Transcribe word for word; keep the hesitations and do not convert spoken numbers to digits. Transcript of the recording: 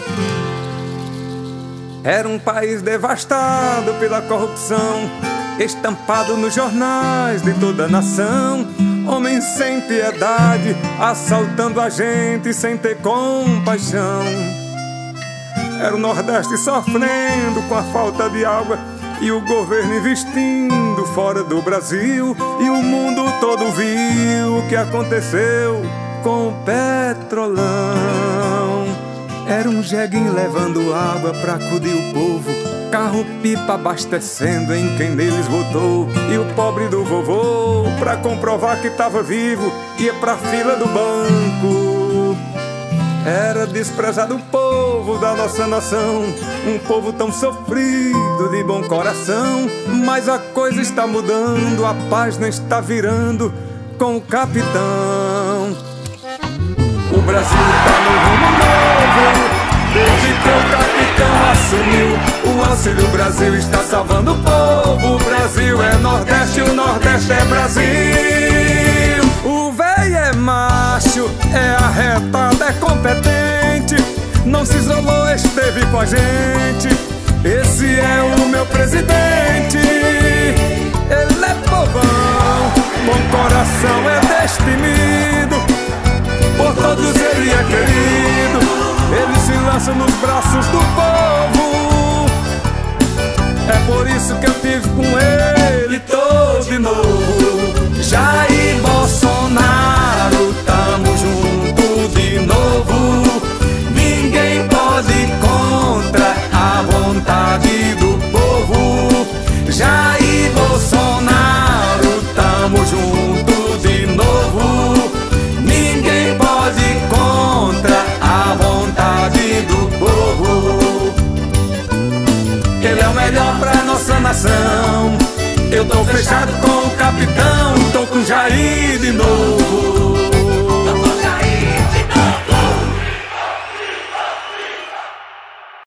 Era um país devastado pela corrupção, estampado nos jornais de toda a nação. Homens sem piedade, assaltando a gente sem ter compaixão. Era o Nordeste sofrendo com a falta de água e o governo investindo fora do Brasil. E o mundo todo viu o que aconteceu com o Petrolão. Era um jeguinho levando água pra acudir o povo, carro-pipa abastecendo em quem deles votou. E o pobre do vovô, pra comprovar que tava vivo, ia pra fila do banco. Era desprezado o povo da nossa nação, um povo tão sofrido de bom coração. Mas a coisa está mudando, a página está virando com o capitão. O Brasil tá no rumo novo, desde que o capitão assumiu. O Auxílio Brasil está salvando o povo. O Brasil é Nordeste, o Nordeste é Brasil. O véi é macho, é arretado, é competente, não se isolou, esteve com a gente. Esse é o meu presidente. Ele é povão, bom coração, é destemido, por todos ele é querido. Ele se lança nos braços do povo. É por isso que eu tive com ele, tô de novo. Jair Bolsonaro, tamo junto de novo. Ninguém pode ir contra a vontade do povo. Jair Bolsonaro, tamo junto de novo. Ninguém pode ir contra a vontade do povo. Ele é o melhor pra nossa nação. Eu tô fechado com